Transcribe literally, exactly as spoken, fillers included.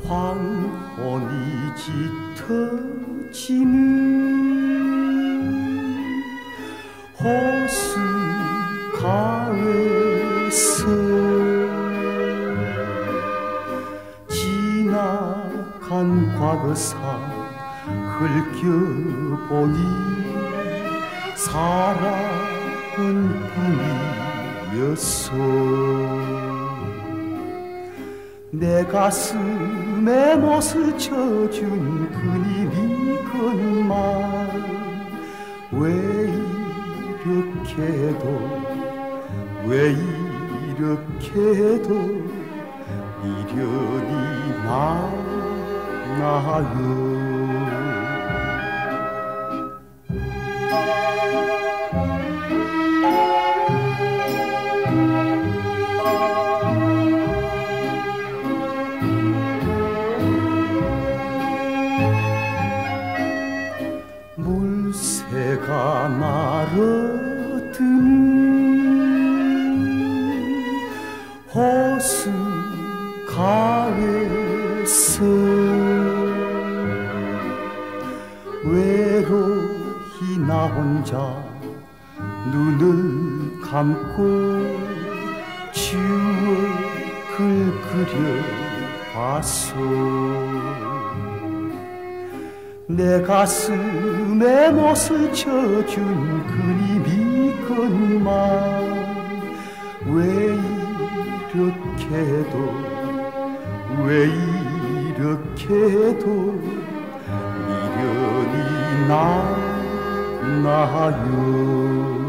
황혼이 짙어지는 호숫가에서 지나간 과거사 흘겨보니 사랑은 꿈이었어. 내 가슴에 못을 쳐준 그님이건만 왜 이렇게도 왜 이렇게도 미련이 많아요. 물새가 말아드는 호숫가에서 외로이 나 혼자 눈을 감고 추억을 그려봤어. 내 가슴에 못을 쳐준 그님이건만 왜 이렇게도 왜 이렇게도 미련이 나나요.